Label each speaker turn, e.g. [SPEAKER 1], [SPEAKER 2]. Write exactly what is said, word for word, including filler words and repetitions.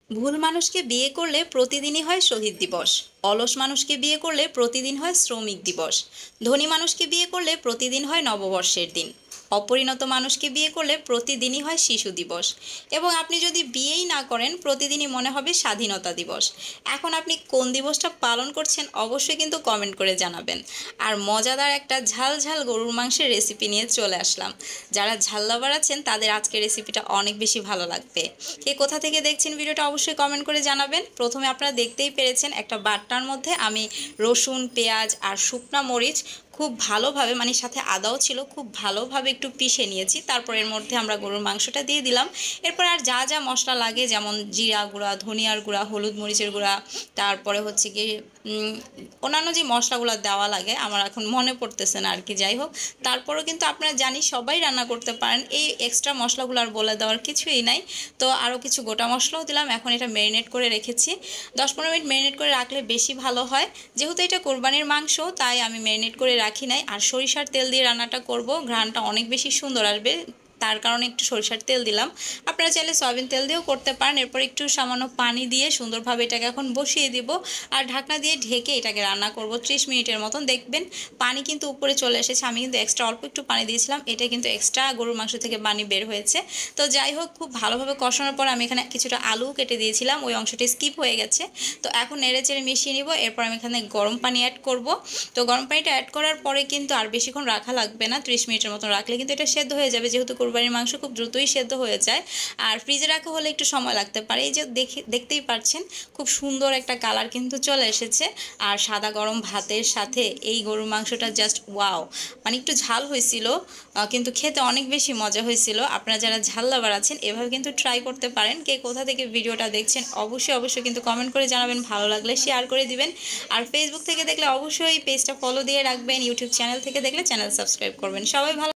[SPEAKER 1] ভুল মানুষকে বিয়ে করলে প্রতিদিনই হয় শহীদ দিবস। অলস মানুষকে বিয়ে করলে প্রতিদিন হয় শ্রমিক দিবস। ধনী মানুষকে বিয়ে করলে প্রতিদিন হয় নববর্ষের দিন। অপরিণত মানুষকে বিয়ে করলে প্রতিদিনই হয় শিশু দিবস। এবং আপনি যদি বিয়েই না করেন প্রতিদিনই মনে হবে স্বাধীনতা দিবস। এখন আপনি কোন দিবসটা পালন করছেন অবশ্যই কিন্তু কমেন্ট করে জানাবেন। আর মজাদার একটা ঝাল ঝাল গরুর মাংসের রেসিপি নিয়ে চলে আসলাম। যারা ঝাল লাভার আছেন তাদের আজকের রেসিপিটা অনেক বেশি ভালো লাগবে। কে কোথা থেকে দেখছেন ভিডিওটা অবশ্যই কমেন্ট করে জানাবেন। প্রথমে আপনারা দেখতেই পেরেছেন একটা বাটনার মধ্যে আমি রসুন, পেঁয়াজ আর শুকনা মরিচ খুব ভালোভাবে, মানে সাথে আদাও ছিল, খুব ভালোভাবে একটু পিষে নিয়েছি। তারপর এর মধ্যে আমরা গরুর মাংসটা দিয়ে দিলাম। এরপর আর যা যা মশলা লাগে, যেমন জিরা গুঁড়া, ধনিয়ার গুঁড়া, হলুদ মরিচের গুঁড়া, তারপরে হচ্ছে কি অন্যান্য যে মশলাগুলো দেওয়া লাগে আমার এখন মনে পড়তেছে না আর কি, যাই হোক। তারপরেও কিন্তু আপনারা জানি সবাই রান্না করতে পারেন, এই এক্সট্রা মশলাগুলো আর বলে দেওয়ার কিছুই নাই। তো আরও কিছু গোটা মশলাও দিলাম। এখন এটা ম্যারিনেট করে রেখেছি। দশ পনেরো মিনিট ম্যারিনেট করে রাখলে বেশি ভালো হয়। যেহেতু এটা কোরবানির মাংস তাই আমি ম্যারিনেট করে রাখি নাই। আর সরিষার তেল দিয়ে রান্নাটা করব, ঘ্রাণটা অনেক বেশি সুন্দর আসবে, তার কারণে একটু সরিষার তেল দিলাম। আপনারা চাইলে সয়াবিন তেল দিয়েও করতে পারেন। এরপর একটু সামান্য পানি দিয়ে সুন্দরভাবে এটাকে এখন বসিয়ে দিব আর ঢাকনা দিয়ে ঢেকে এটাকে রান্না করব ত্রিশ মিনিটের মতন। দেখবেন পানি কিন্তু উপরে চলে এসেছে। আমি কিন্তু এক্সট্রা অল্প একটু পানি দিয়েছিলাম, এটা কিন্তু এক্সট্রা গরুর মাংস থেকে পানি বের হয়েছে। তো যাই হোক, খুব ভালোভাবে কষানোর পর আমি এখানে কিছুটা আলু কেটে দিয়েছিলাম, ওই অংশটি স্কিপ হয়ে গেছে। তো এখন নেড়ে চেড়ে মিশিয়ে নিব। এরপর আমি এখানে গরম পানি অ্যাড করব। তো গরম পানিটা অ্যাড করার পরে কিন্তু আর বেশিক্ষণ রাখা লাগবে না, ত্রিশ মিনিটের মতন রাখলে কিন্তু এটা সেদ্ধ হয়ে যাবে, যেহেতু কোরবানির মাংস খুব দ্রুতই সেদ্ধ হয়ে যায়। আর ফ্রিজে রাখা হলে একটু সময় লাগতে পারে। এই যে দেখে দেখতেই পাচ্ছেন খুব সুন্দর একটা কালার কিন্তু চলে এসেছে। আর সাদা গরম ভাতের সাথে এই গরুর মাংসটা জাস্ট ওয়াও, মানে একটু ঝাল হয়েছিল কিন্তু খেতে অনেক বেশি মজা হয়েছিল। আপনারা যারা ঝাল লাভার আছেন এভাবে কিন্তু ট্রাই করতে পারেন। কে কোথা থেকে ভিডিওটা দেখছেন অবশ্যই অবশ্যই কিন্তু কমেন্ট করে জানাবেন, ভালো লাগলে শেয়ার করে দিবেন। আর ফেসবুক থেকে দেখলে অবশ্যই পেজটা ফলো দিয়ে রাখবেন, ইউটিউব চ্যানেল থেকে দেখলে চ্যানেল সাবস্ক্রাইব করবেন। সবাই ভালো